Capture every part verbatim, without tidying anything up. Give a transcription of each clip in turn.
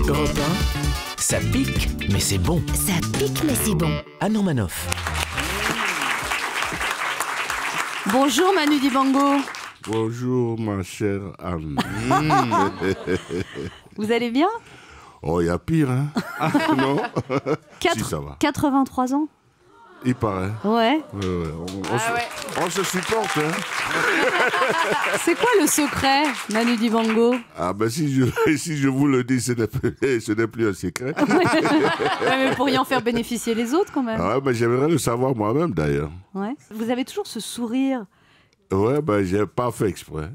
Europe un, ça pique, mais c'est bon. Ça pique, mais c'est bon. Anne Romanoff. Bonjour Manu Dibango. Bonjour ma chère Anne. Vous allez bien? Oh, il y a pire, hein? Non? Quatre- Si, ça va. quatre-vingt-trois ans. Il paraît. Ouais. Ouais, ouais. On, on Ah se, ouais. on se supporte, hein? C'est quoi le secret, Manu Dibango? Ah ben si je, si je vous le dis, ce n'est plus, ce n'est plus un secret. Ouais, mais vous pourriez en faire bénéficier les autres quand même. Ah ouais, mais j'aimerais le savoir moi-même d'ailleurs. Ouais. Vous avez toujours ce sourire. Ouais, ben j'ai pas fait exprès.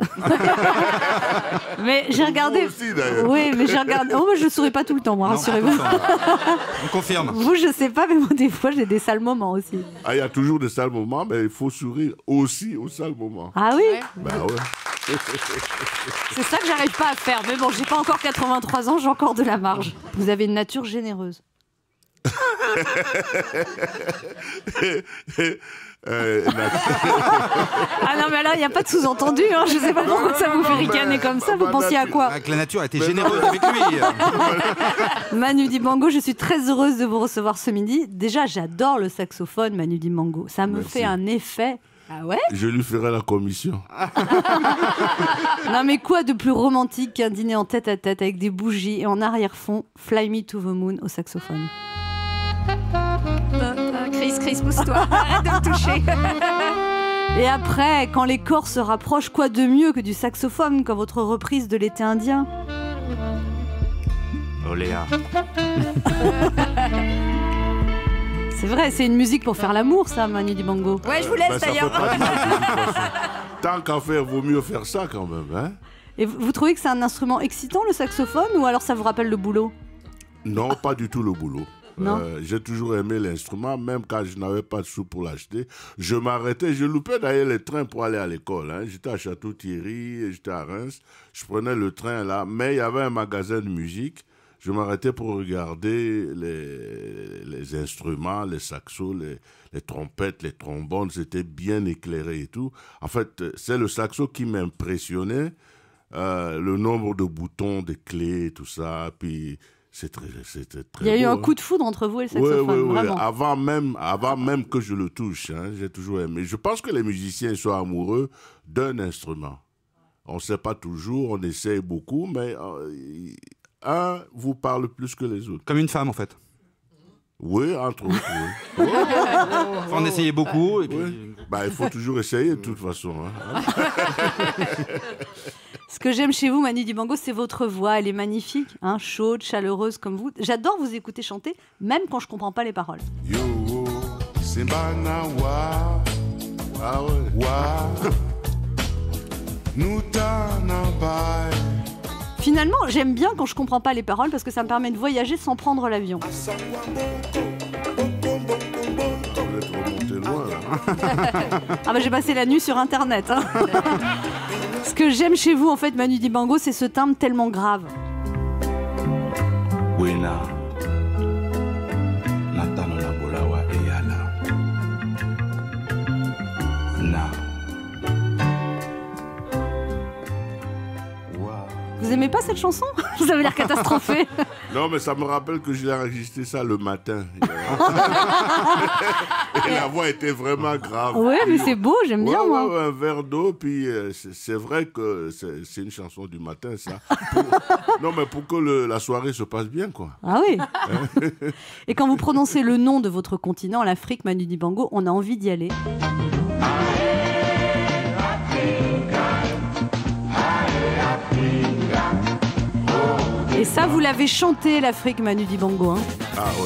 Mais j'ai regardé. Vous aussi, d'ailleurs. Oui, mais j'ai regardé. Oh, moi je ne souris pas tout le temps, moi, rassurez-vous. On confirme. Vous, je sais pas, mais moi des fois j'ai des sales moments aussi. Ah, il y a toujours des sales moments, mais il faut sourire aussi aux sales moments. Ah oui? Ben ouais. C'est ça que j'arrive pas à faire. Mais bon, j'ai pas encore quatre-vingt-trois ans, j'ai encore de la marge. Vous avez une nature généreuse. Euh, Ah non, mais là, il n'y a pas de sous-entendu. Hein. Je sais pas pourquoi ça vous fait ricaner comme ça. Vous pensiez à quoi? Que la nature a été généreuse avec lui. Manu Dibango, je suis très heureuse de vous recevoir ce midi. Déjà, j'adore le saxophone, Manu Dibango. Ça me Merci. fait un effet. Ah ouais? je lui ferai la commission. Non mais quoi de plus romantique qu'un dîner en tête à tête avec des bougies et en arrière-fond Fly Me to the Moon au saxophone. Chris, Chris, pousse-toi. Arrête de me toucher. Et après, quand les corps se rapprochent, quoi de mieux que du saxophone quand votre reprise de l'été indien? Oh Léa. C'est vrai, c'est une musique pour faire l'amour, ça, Manu Dibango. Ouais, je vous Ben, laisse ça fait d'ailleurs. pas de mal, de toute façon. Tant qu'à faire, vaut mieux faire ça quand même, hein? Et vous, vous trouvez que c'est un instrument excitant, le saxophone, ou alors ça vous rappelle le boulot? Non, pas du tout le boulot. Non. Euh, j'ai toujours aimé l'instrument, même quand je n'avais pas de sous pour l'acheter. Je m'arrêtais, je loupais d'ailleurs les trains pour aller à l'école. Hein. J'étais à Château-Thierry, j'étais à Reims. Je prenais le train là, mais il y avait un magasin de musique. Je m'arrêtais pour regarder les, les instruments, les saxos, les, les trompettes, les trombones. C'était bien éclairé et tout. En fait, c'est le saxo qui m'impressionnait. Euh, le nombre de boutons, de clés, tout ça. Puis c'est très, c'était très Il y a eu beau, un hein. coup de foudre entre vous et le Oui, saxophone, oui, oui. vraiment. Avant même, avant même que je le touche, hein, j'ai toujours aimé. Je pense que les musiciens sont amoureux d'un instrument. On ne sait pas toujours, on essaye beaucoup, mais euh, un vous parle plus que les autres. Comme une femme en fait. Oui, entre autres, oui. Faut en essayer beaucoup. Et puis... Oui. Bah, il faut toujours essayer de toute façon. Hein. Ce que j'aime chez vous, Manu Dibango, c'est votre voix. Elle est magnifique, hein, chaude, chaleureuse comme vous. J'adore vous écouter chanter, même quand je comprends pas les paroles. Yo, Simbana, wa, ah ouais. Wa, Nutana, bye. Finalement, j'aime bien quand je comprends pas les paroles parce que ça me permet de voyager sans prendre l'avion. Vous êtes remonté loin, là. Ah bah j'ai passé la nuit sur internet. Hein. Ce que j'aime chez vous en fait, Manu Dibango, c'est ce timbre tellement grave. Wena Natano na bolawa eyala Na Wa Vous aimez pas cette chanson? Vous avez l'air catastrophé. Non, mais ça me rappelle que j'ai enregistré ça le matin. Et la voix était vraiment grave. Ouais, mais c'est beau, j'aime bien Ouais, moi. ouais, ouais, un verre d'eau, puis euh, c'est c'est vrai que c'est c'est une chanson du matin, ça. Pour- Non, mais pour que le- la soirée se passe bien, quoi. Ah oui. Et quand vous prononcez le nom de votre continent, l'Afrique, Manu Dibango, on a envie d'y aller. Et ça, vous l'avez chanté, l'Afrique, Manu Dibango. Hein. Ah ouais.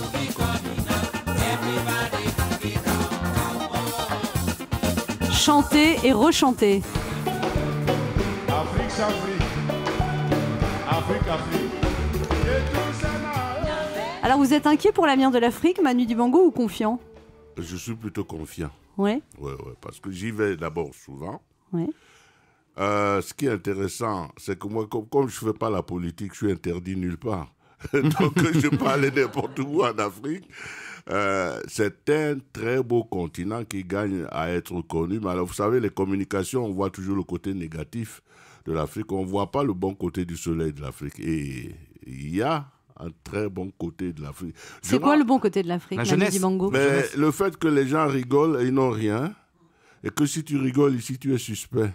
Chanter et rechanter. Afrique, Afrique. Afrique, Afrique. Et tout ça, là. Alors, vous êtes inquiet pour l'avenir de l'Afrique, Manu Dibango, ou confiant? Je suis plutôt confiant. Ouais, Ouais, ouais, parce que j'y vais d'abord souvent. ouais. Euh, ce qui est intéressant, c'est que moi, comme, comme je ne fais pas la politique, je suis interdit nulle part. Donc, je peux aller n'importe où en Afrique. Euh, c'est un très beau continent qui gagne à être connu. Mais alors, vous savez, les communications, on voit toujours le côté négatif de l'Afrique. On ne voit pas le bon côté du soleil de l'Afrique. Et il y a un très bon côté de l'Afrique. Je C'est quoi m'en- le bon côté de l'Afrique, La Manu jeunesse. Dibango? Mais le fait que les gens rigolent et ils n'ont rien, et que si tu rigoles ici, tu es suspect.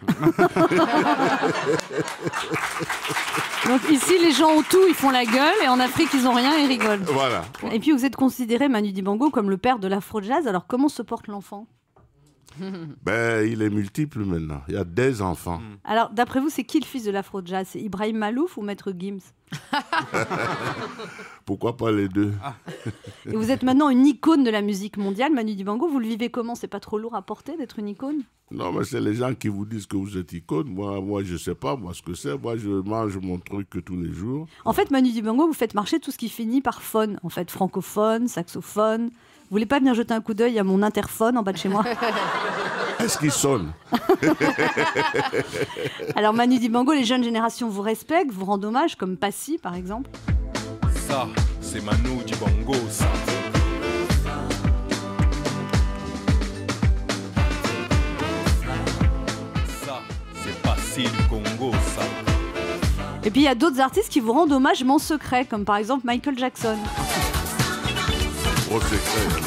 Donc ici, les gens ont tout, ils font la gueule, et en Afrique, ils ont rien, ils rigolent. Voilà. Et puis vous êtes considéré, Manu Dibango, comme le père de l'afro-jazz. Alors comment se porte l'enfant? Ben, il est multiple maintenant. Il y a des enfants. Alors d'après vous, c'est qui le fils de l'afro-jazz? C'est Ibrahim Malouf ou Maître Gims? Pourquoi pas les deux? Et vous êtes maintenant une icône de la musique mondiale, Manu Dibango. Vous le vivez comment? C'est pas trop lourd à porter d'être une icône? Non, mais c'est les gens qui vous disent que vous êtes icône. Moi, moi je ne sais pas moi ce que c'est. Moi, je mange mon truc que tous les jours. En fait, Manu Dibango, vous faites marcher tout ce qui finit par phone. En fait, francophone, saxophone. Vous voulez pas venir jeter un coup d'œil à mon interphone en bas de chez moi? Est-ce qu'il sonne? Alors Manu Dibango, les jeunes générations vous respectent, vous rendent hommage, comme Passy par exemple. Ça, c'est Manu Dibango, ça. Ça, c'est Passy du Congo, ça. Et puis il y a d'autres artistes qui vous rendent hommage mais en secret, comme par exemple Michael Jackson. Gros secret.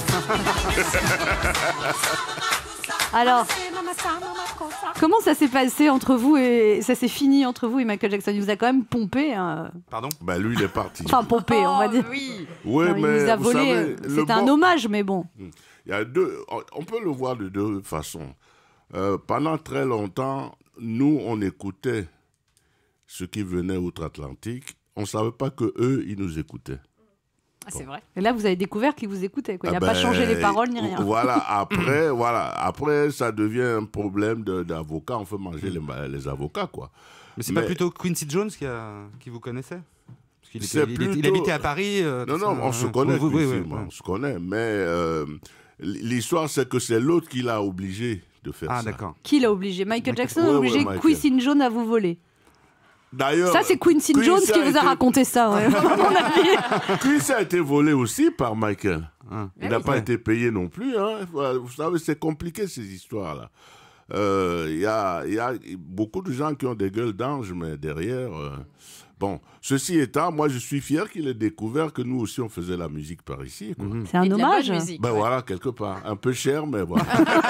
Alors, comment ça s'est passé entre vous et ça s'est fini entre vous et Michael Jackson? Il vous a quand même pompé, hein. Pardon? Ben, lui, il est parti. Enfin pompé, on va dire. Oui. Oui, Non, il mais nous a vous volé. savez, le C'était un bon- hommage, mais bon. Il y a deux, on peut le voir de deux façons. Euh, pendant très longtemps, nous, on écoutait ceux qui venaient outre-Atlantique. On ne savait pas que eux, ils nous écoutaient. Ah, c'est vrai. Et là, vous avez découvert qu'il vous écoutait, quoi. Il n'a Ah pas ben, changé les paroles ni rien. Voilà, après, voilà, après, ça devient un problème de- d'avocat. On fait manger les, les avocats, quoi. Mais c'est Mais- pas plutôt Quincy Jones qui, a... qui vous connaissait? Parce qu'il C'est était- il, était- il plutôt- habitait à Paris. euh, Non, tout non, ça, on hein. se connaît, Oui, oui, Quincy, oui, moi, oui. on se connaît. Mais euh, l'histoire, c'est que c'est l'autre qui l'a obligé de faire Ah, ça. d'accord. Qui l'a obligé? Michael Jackson Ouais, a ouais, obligé Michael. Quincy Jones à vous voler. D'ailleurs, Ça, c'est Quincy Jones qui vous a été- raconté ça, ouais. à mon avis. Quincy a été volé aussi par Michael. Ah. Il n'a pas été payé non plus. Hein. Vous savez, c'est compliqué ces histoires-là. Euh, Il y, a, il y a beaucoup de gens qui ont des gueules d'ange, mais derrière... euh, Bon, ceci étant, moi je suis fier qu'il ait découvert que nous aussi on faisait la musique par ici. Quoi. C'est un Et de la hommage. bonne musique. Ben ouais. voilà, quelque part. Un peu cher, mais voilà.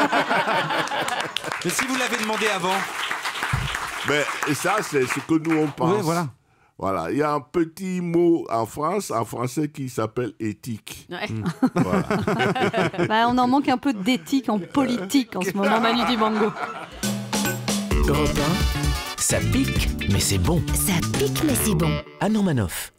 Mais si vous l'avez demandé avant. Mais et ça, c'est ce que nous on pense. Oui, voilà. Voilà, il y a un petit mot en France, en français, qui s'appelle éthique. Ouais. Voilà. Bah, on en manque un peu d'éthique en politique en ce moment, Manu Dibango. Europe un, ça pique, mais c'est bon. Ça pique, mais c'est bon. Anne Romanoff.